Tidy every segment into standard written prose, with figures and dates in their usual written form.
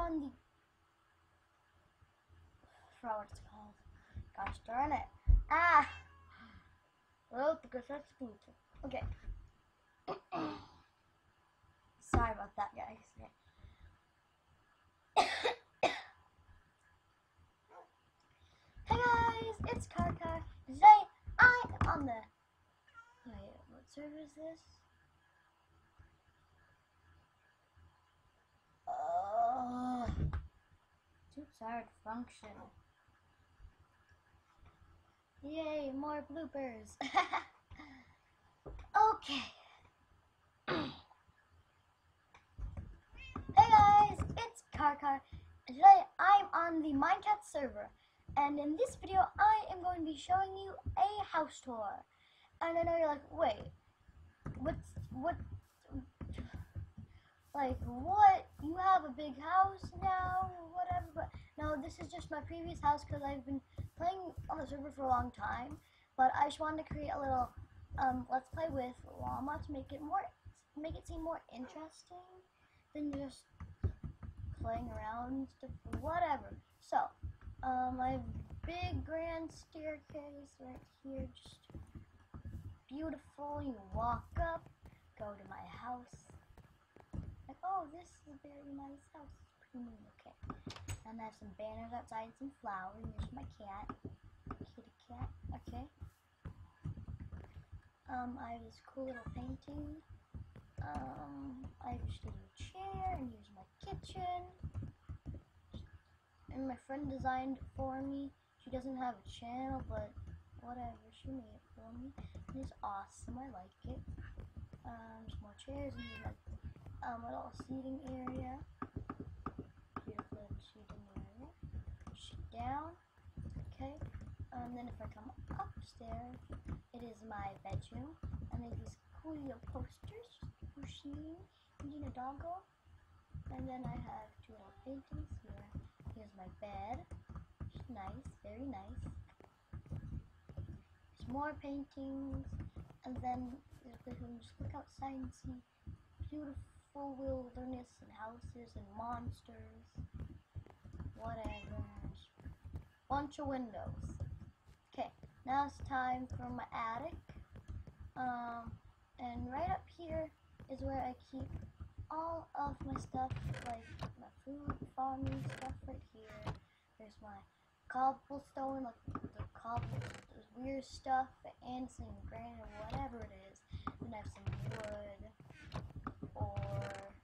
on the... I forgot what it's called. Gosh darn it. Ah! Well, because that's good. Okay. Sorry about that, guys. Okay. Hey guys, it's Kaka. Today I am on the... Wait, what server is this? Two-side function. Yay, more bloopers. Okay. Hey guys, it's Kaka. Today I'm on the Minecraft server. And in this video, I am going to be showing you a house tour. And I know you're like, wait, what? Like, what? You have a big house now, whatever. But no, this is just my previous house because I've been playing on the server for a long time. But I just wanted to create a little let's play with llama to make it seem more interesting than just playing around and stuff, whatever. So. I have a big grand staircase right here, just beautiful. You walk up, go to my house. Like, oh, this is a very nice house. It's pretty neat. Okay. And I have some banners outside, some flowers. And there's my cat, kitty cat. Okay. I have this cool little painting. I have just a little chair, and here's my kitchen. And my friend designed it for me. She doesn't have a channel, but whatever, she made it for me. And it's awesome, I like it. There's more chairs, and there's like a little seating area. Beautiful seating area. Sit down, okay. And then if I come upstairs, it is my bedroom. And there's these cool little posters, Pusheen, and a doggo. And then I have two little paintings here. Here's my bed. It's nice, very nice. There's more paintings, and then there's a place where you just look outside and see beautiful wilderness and houses and monsters. Whatever. Bunch of windows. Okay, now it's time for my attic. And right up here is where I keep all of my stuff, like my food farming stuff right here. There's my cobblestone, like the weird stuff, and some granite or whatever it is. Then I have some wood, or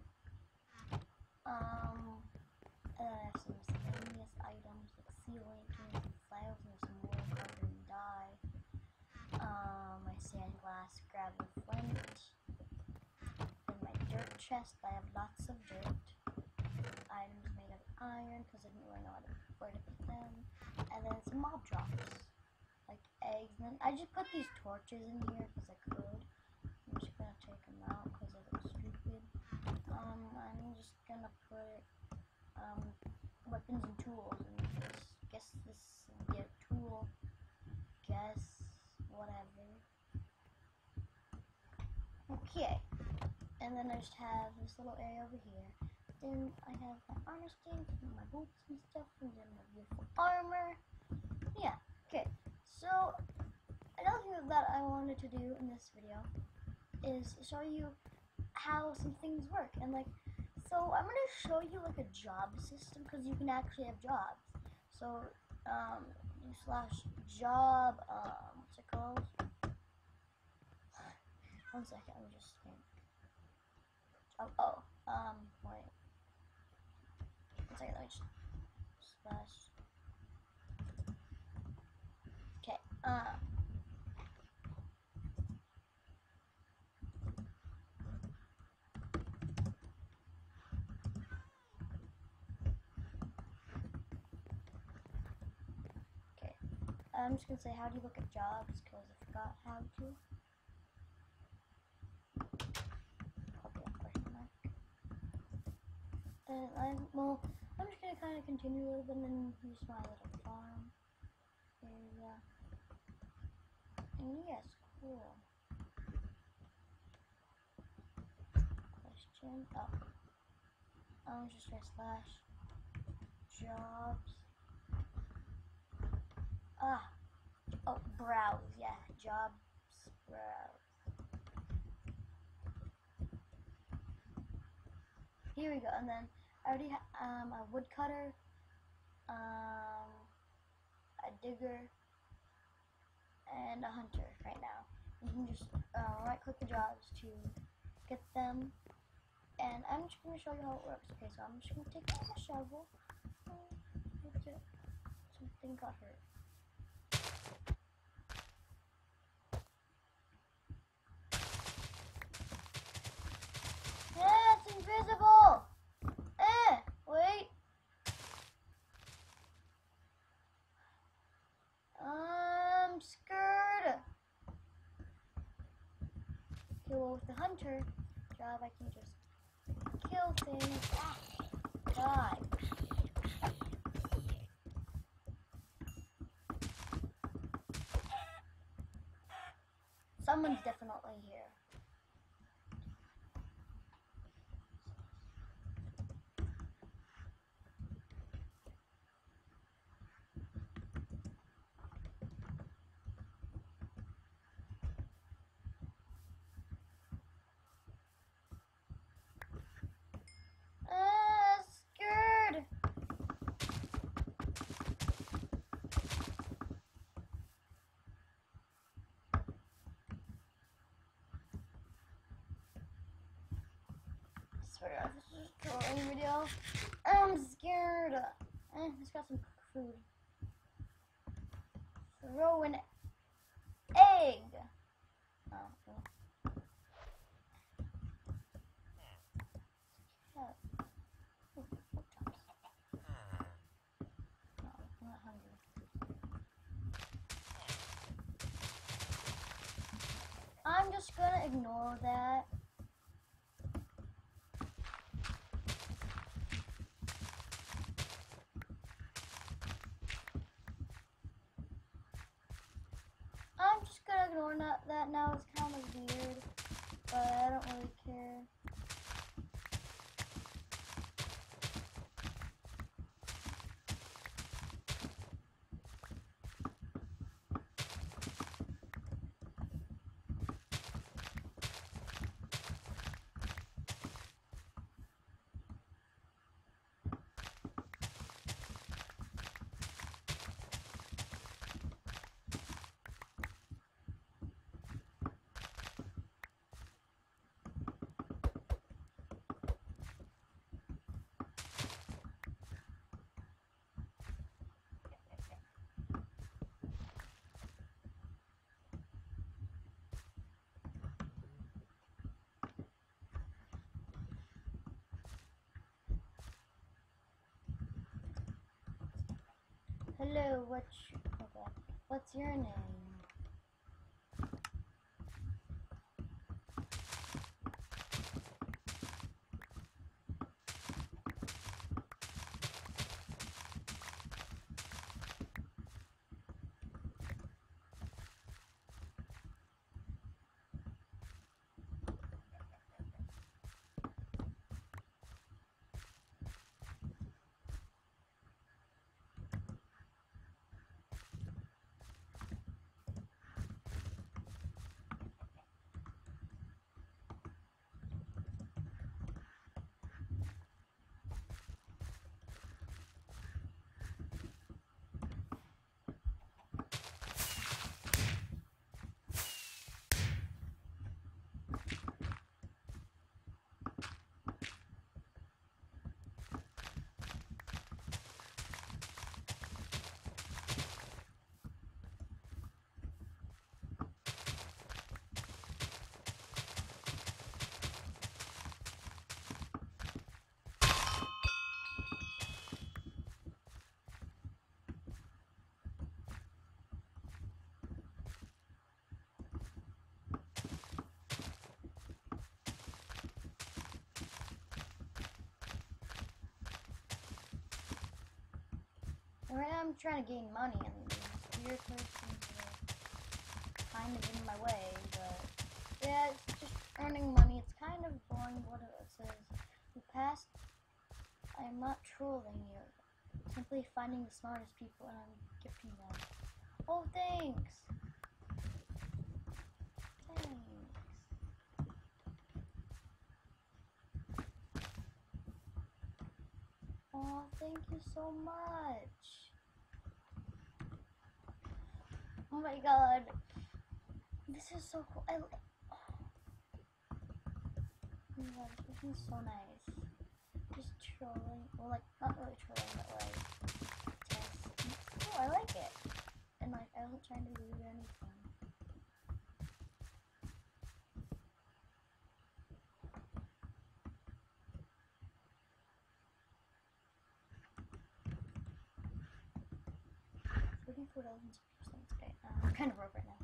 and then I have some miscellaneous items like sea lanterns and flags and some wood carved and dye. My sand glass, gravel, flint. Dirt chest, I have lots of dirt. Items made of iron because I didn't really know where to put them. And then some mob drops, like eggs. And then I just put these torches in here because I could. I'm just gonna take them out because they look stupid. I'm just gonna put weapons and tools. And guess this will be a tool. Guess whatever. Okay. And then I just have this little area over here. Then I have my armor stand, and my boots and stuff, and then my beautiful armor. Yeah, okay. So, another thing that I wanted to do in this video is show you how some things work. And like, so I'm going to show you like a job system, because you can actually have jobs. So, /job, what's it called? 1 second, let me just think. Wait. 1 second, let me just slash. Okay, okay. I'm just gonna say, how do you look at jobs? Because I forgot how to. I'm just gonna kind of continue a little bit and then use my little farm area. And yes, cool. Question. Oh, I'll just try slash. Jobs. Oh, browse. Yeah, jobs. Browse. Here we go. And then I already have a woodcutter, a digger, and a hunter right now. You can just right-click the jobs to get them. And I'm just going to show you how it works. Okay, so I'm just going to take out the shovel. Something got hurt. It's invisible! Wait. I'm scared. Okay, well, with the hunter job, I can just kill things. Die. Someone's definitely here. Scared. Swear, this is a trolling video. I'm scared. Let's got some food. Throw an egg. Oh, no. Yeah. Ooh, pork chops. No, I'm not hungry. I'm just gonna ignore that. I'm just gonna ignore that now. It's kind of weird, but I don't really care. Hello, what's your name? Right now I'm trying to gain money, and this weird person's kind of in my way, but yeah, it's just earning money. It's kind of boring what it says. You passed. I'm not trolling you. Simply finding the smartest people and I'm gifting them. Oh, thanks! Thanks. Oh, thank you so much. Oh my god. This is so cool. Oh my god, this is so nice. Just trolling. Well, like, not really trolling, but like, test. It's cool, I like it. And like, I wasn't trying to be rude or anything. Looking for dozens of percent today. I'm kind of broke right now.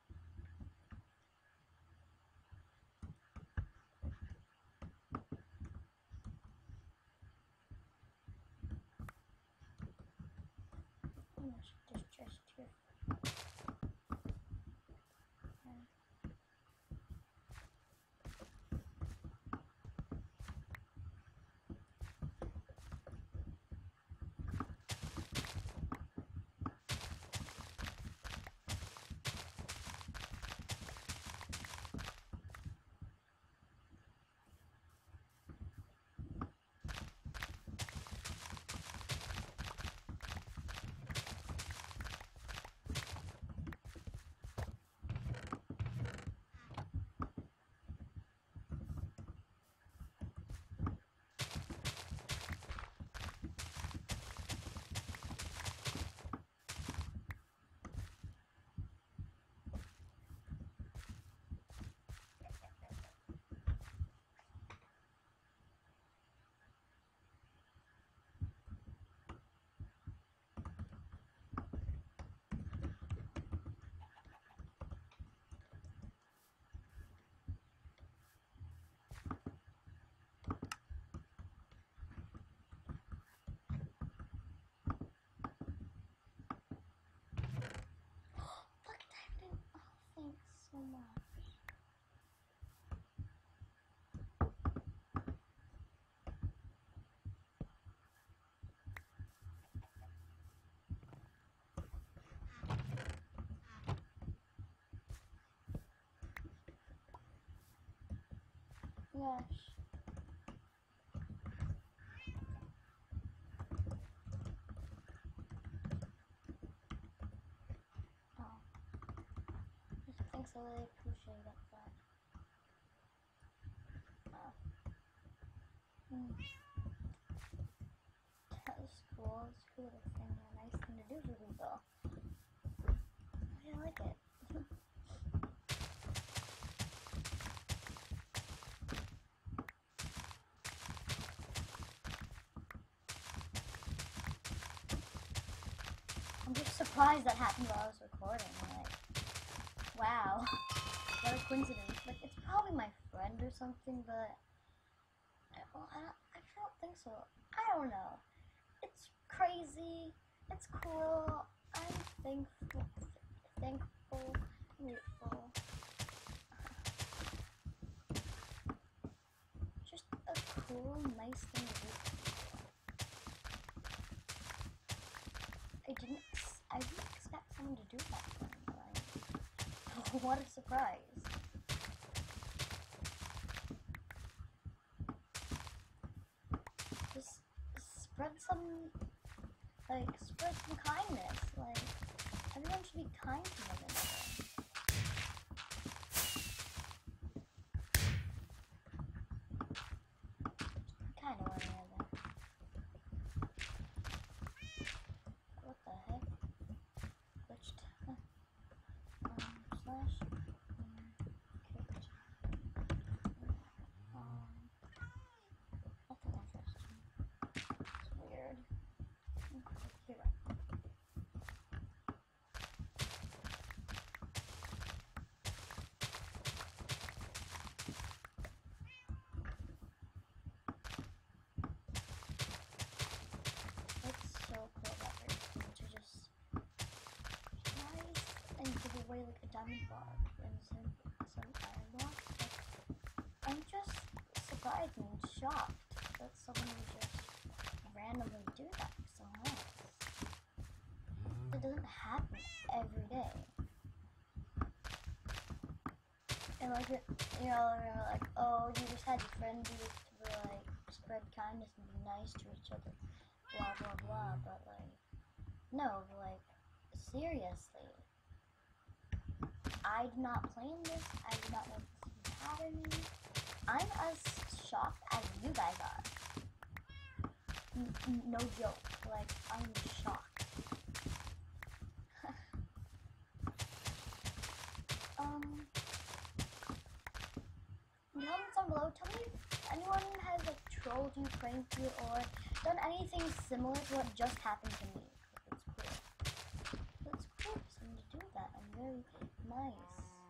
I should just here. Thanks so much. Gosh. Oh. Thanks, I really appreciate it, but that was cool. It's cool little thing, a nice thing to do for people. I like it. I'm just surprised that happened while I was recording. Like, wow, what a coincidence. Like, it's probably my friend or something, but I don't think so. I don't know. It's crazy. It's cool. I'm thankful, grateful. Just a cool, nice thing to do. I didn't expect someone to do that for me. Like, what a surprise. Just spread some kindness. Like, everyone should be kind to one another. Kind of one another. What the heck? Glitched. Slash. Kicked. Nothing interesting. It's weird. Here. It's so cool that they're able to just nice and give away like a diamond bar and some iron blocks. Like, I'm just surprised and shocked that someone would just randomly do that so much. It doesn't happen every day. And like, you know, like, oh, you just had your friends who used to be like, spread kindness and be nice to each other, blah, blah, blah, but like, no, like, seriously. I do not plan this, I do not want this to happen. I'm as shocked as you guys are. No joke, like, I'm shocked. Comments down below, tell me if anyone has like trolled you, pranked you, or done anything similar to what just happened to me. It's cool. It's cool for someone to do that. I'm very nice.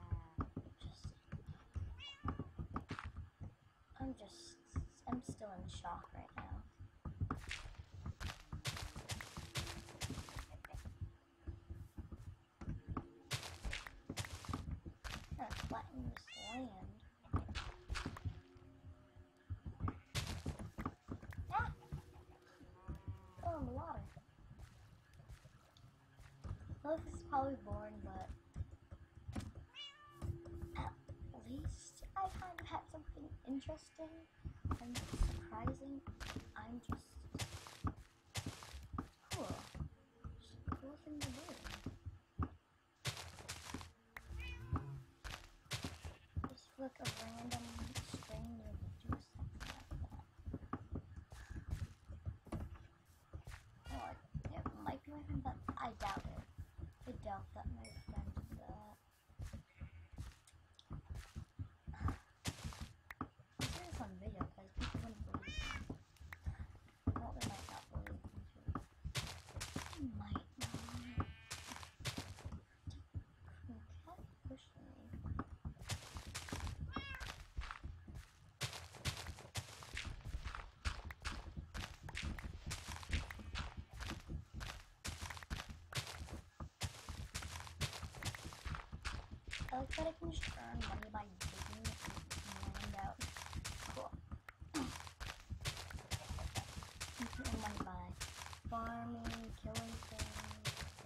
I'm still in shock right now. I'm gonna flatten this land. Ah! Oh, in the water. Well, this is probably boring, but at least I kind of had something interesting and surprising. I'm just cool. Just a cool thing to do. Just like a random stranger to do something like that. Or it might be my friend, but I doubt it. I doubt that my friend did that. I'm saying this on video because people wouldn't believe me. Well, they might not believe me too. They might not. Cat pushing me. I like that I can just earn money by digging land out. Cool. You can earn money by farming, killing things.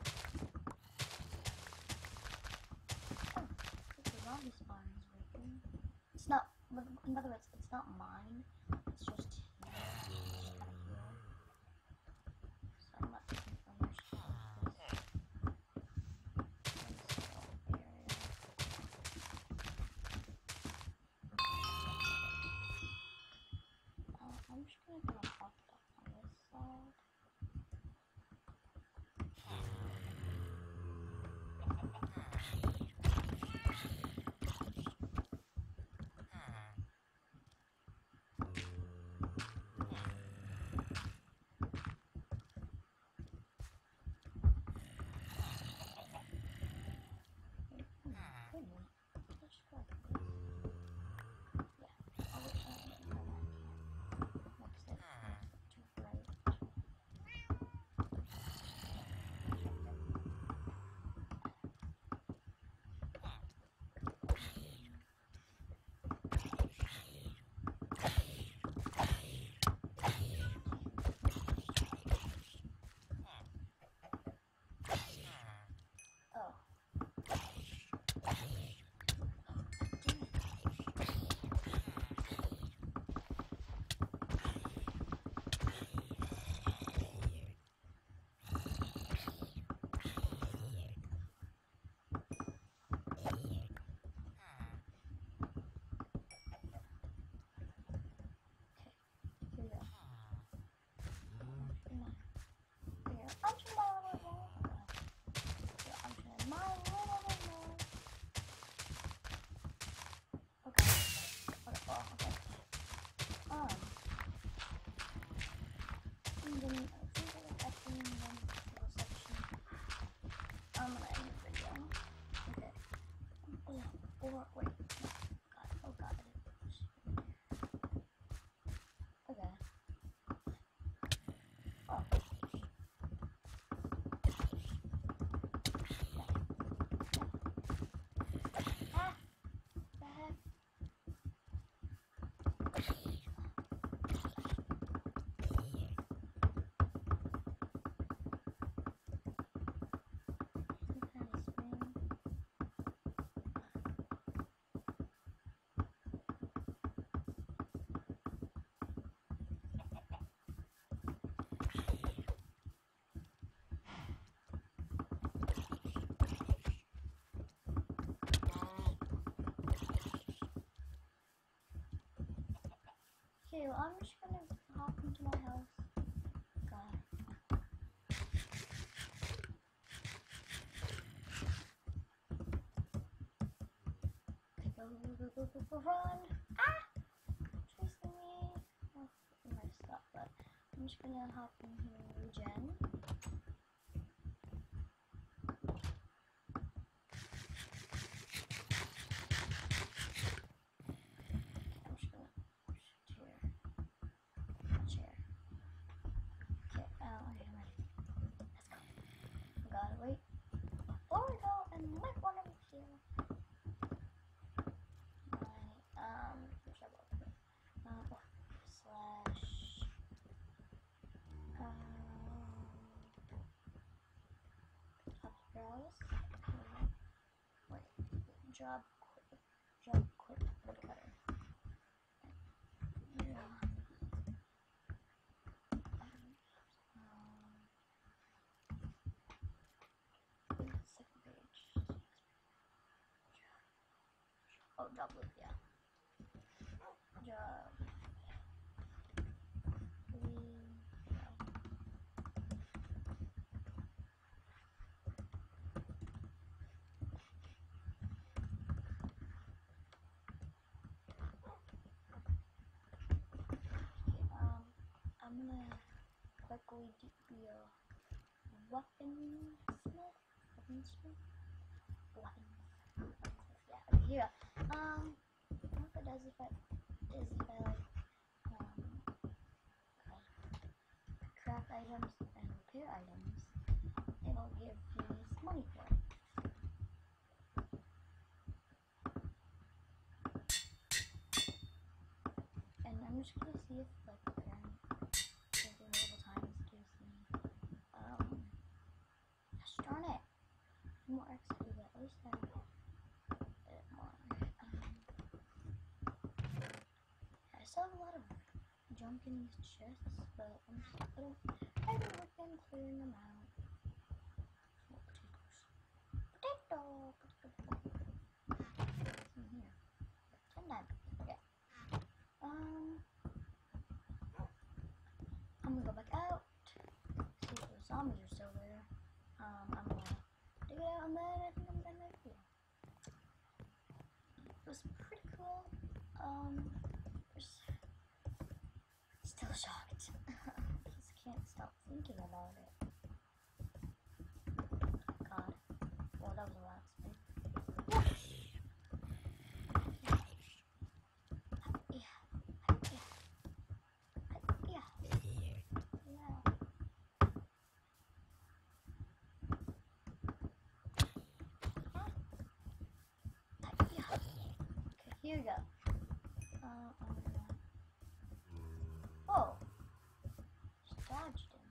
Oh, the zombie spawn is working. It's not, in other words, it's not mine. It's just here. It's just kind of here. So I'm not taking ownership of this. I'm just gonna do a hot dog on this side. Wait. Oh god. Okay. Oh. Okay, well, I'm just gonna hop into my house. God. Okay, go, run! Ah! Chasing me. Oh, I messed up, but I'm just gonna hop in here and regen. I'm just gonna shoot here. Watch here. Okay, okay, I'm ready. Let's go. We gotta wait. Before we go, and might want to steal slash browse. Wait, job quit woodcutter. Yeah. Second page. Oh, job loop, yeah. Job. I'm gonna quickly be a weaponsmith. Yeah, okay, here. What it does if I craft items and repair items, it'll give me some money for it. And I'm just gonna see if like repairing multiple times gives me gosh darn it, more XP, but at least I did more. I still have a lot of junk in these chests, but I haven't worked on clearing them out. Oh, potatoes. What's in here? 10 diamonds. Okay. I'm gonna go back out. See if the zombies are still there. I'm gonna dig it out, and then I think I'm gonna make it. It was pretty cool. Still shocked. Just can't stop thinking about it. God. Well, that was a lot of spin. Here we go. Oh, just dodged him.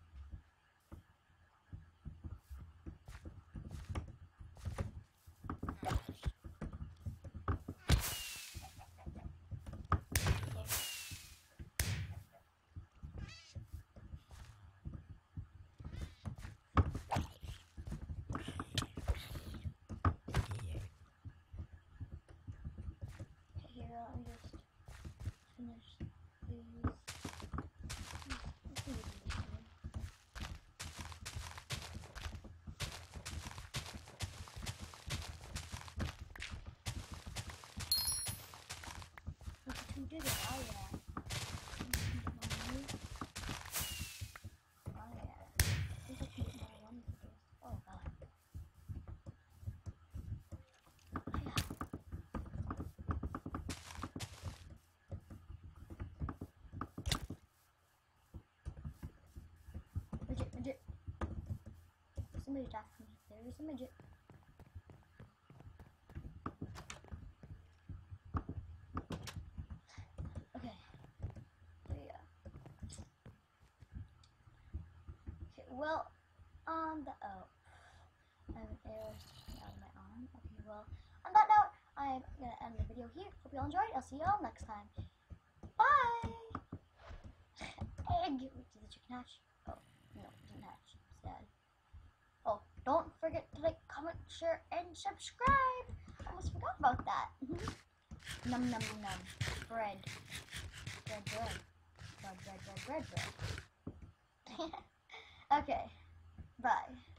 Let me just finish these. Look at who did it. Oh yeah. Oh yeah. I think I can get more ones of this. Oh god. Midget. There's a midget after me. There's a midget. Okay. There you go. Okay, well, on the and arrows out of my arm. Okay, well, on that note, I'm gonna end the video here. Hope you all enjoyed. I'll see you all next time. Bye! Egg! Did the chicken hatch? Oh, no, it didn't hatch. It's dead. Oh, don't forget to like, comment, share, and subscribe! I almost forgot about that. Num num num. Bread. bread, bread. Bread, bread, bread, bread, bread. Okay, bye.